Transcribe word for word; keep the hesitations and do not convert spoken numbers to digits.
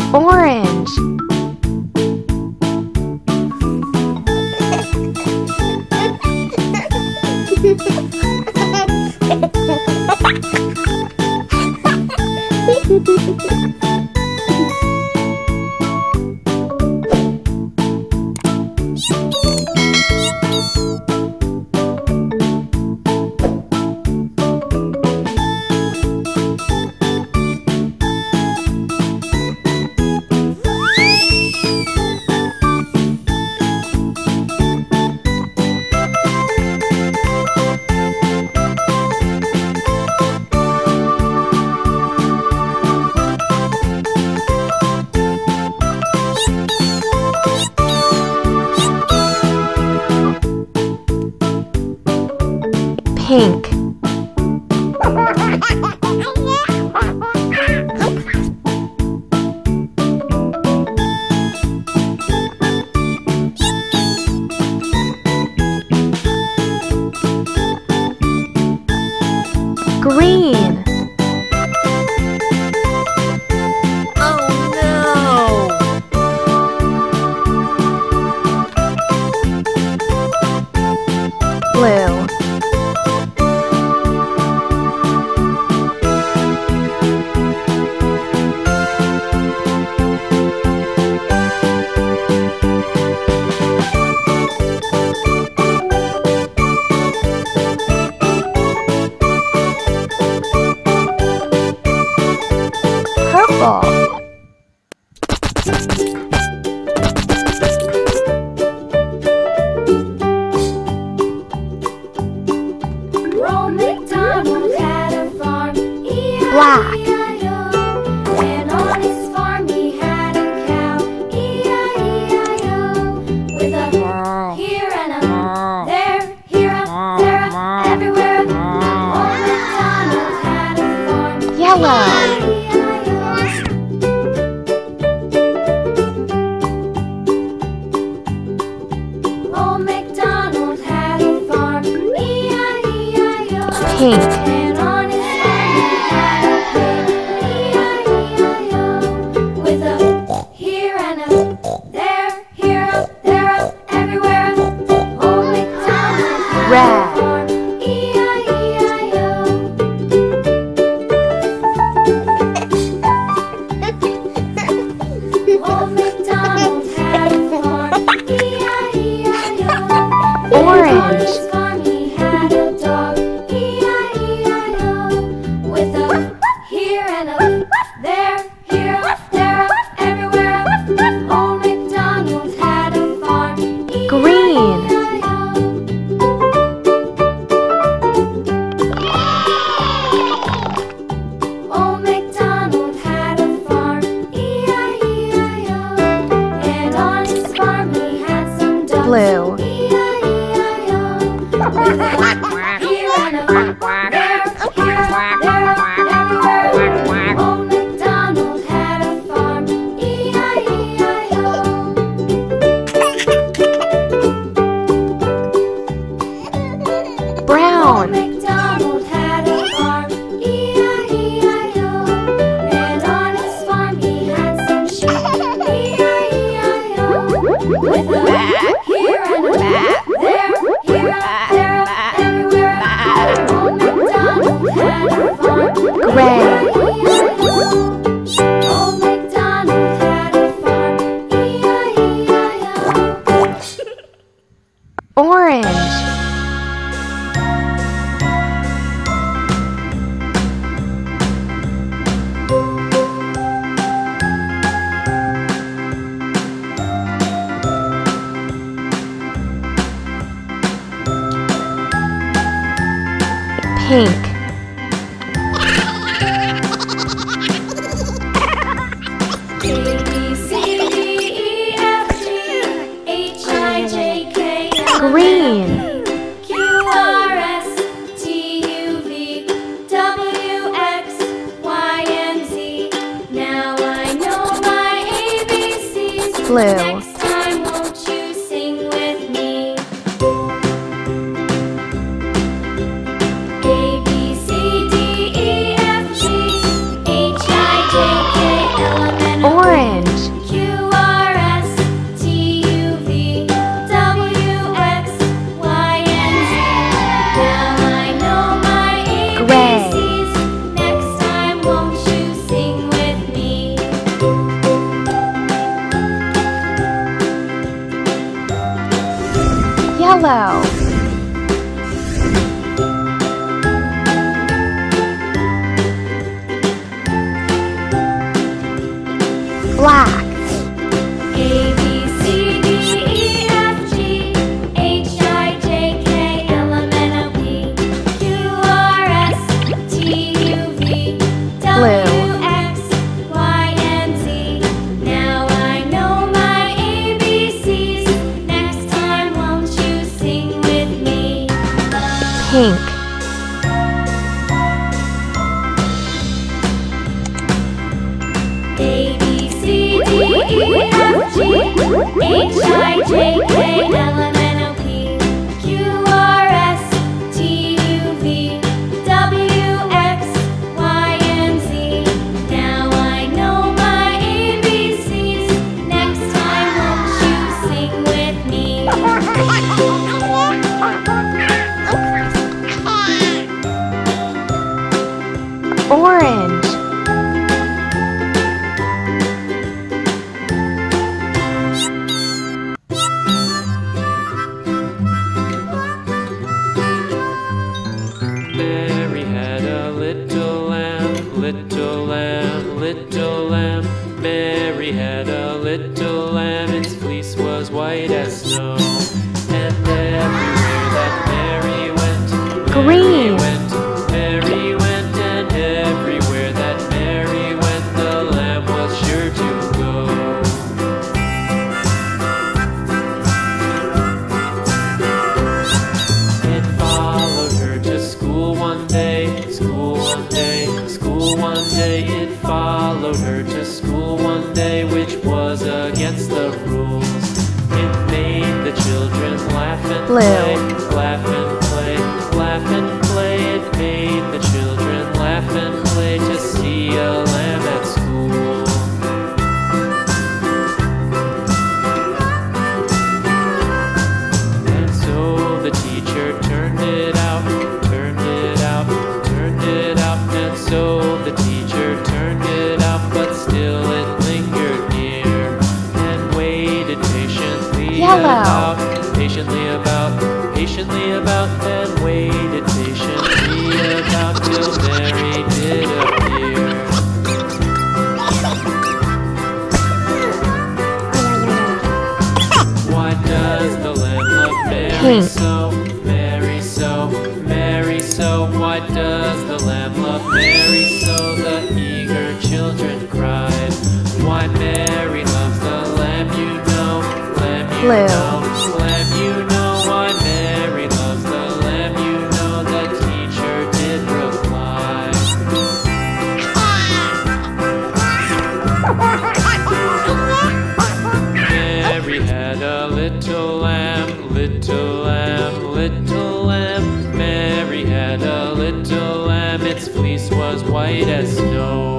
Orange. Pink. Green. Blue. Purple. Old MacDonald had a farm, E I Black. E I O. And on his farm he had a cow, E I E I O. With a here and a there, here a, there a, everywhere. Old MacDonald had a farm, Yellow. Old MacDonald had a farm, E I E I O. Pink. And on his farm he had a pig, E I E I O. With a here and a there, here a, there a, everywhere. Old MacDonald had Red. a farm, E I E I O. Old MacDonald had a farm, E I E I O. Orange. On his farm he had a dog, E I E I O. With a here and a there, here a, there a, everywhere. Old MacDonald had a farm, E I E I O. Green. Old MacDonald had a farm, E I E I O. And on his farm he had some ducks, Blue. E I E I O. With a here and a there, here a, there a, everywhere. Old MacDonald had a farm, E I E I O. Old Brown. MacDonald had a farm, E I E I O. And on his farm he had some sheep, E I E I O. With a here and a there, here a, there a, everywhere. Old MacDonald had a farm, Gray. Old MacDonald had a farm, E I E I O. Orange. Pink. A, B, C, D, E, F, G, H, I, J, K, L, M, Green. N, P, Q, R, S, T, U, V, W, X, Y, and Z. Now I know my A B Cs. Blue. Next time, won't you sing with me? A, B, C, D, E, F, G, H, I, J, K, L, M, N, O, P, Orange. Yellow. Black. A, B, C, D, E, F, G, H, I, J, K, L, M, N, O, P, Q, R, S, T, U, V, W, X, Y, and Z. Now I know my A B Cs. Next time won't you sing with me? Pink. A, B, C, D, E, F, G, H, I, J, K, L, M, N, O, P, Q, R, S, T, U, V, W, X, Y, and Z. Now I know my A B Cs. Next time won't you sing with me? Orange. Mary had a little lamb, little lamb, little lamb. Mary had a little lamb, its fleece was white as snow. And everywhere that Mary went, Green. Mary went, Mary went, and everywhere that Mary went, the lamb was sure to go. It followed her to school one day, school one day, school one day. It followed her to school one day, which was against the rules. It made the children laugh and Blue. play, laugh and play, laugh and play. It made the children laugh and play to see a lamb at school. And so the teacher turned it out, turned it out, turned it out. And so the teacher turned it out, but still it lingered near and waited patiently Yellow. about, patiently about, patiently about, and waited patiently about till Mary did appear. Why does the lamb love Mary Pink. so, Mary so, Mary so? Why does the lamb love Mary so? The eager children cried. Why Mary loves the lamb, you know, lamb you Blue. know, lamb you know. Why Mary loves the lamb, you know, the teacher did reply. Mary had a little lamb, little lamb, little lamb. Mary had a little lamb, its fleece was white as snow.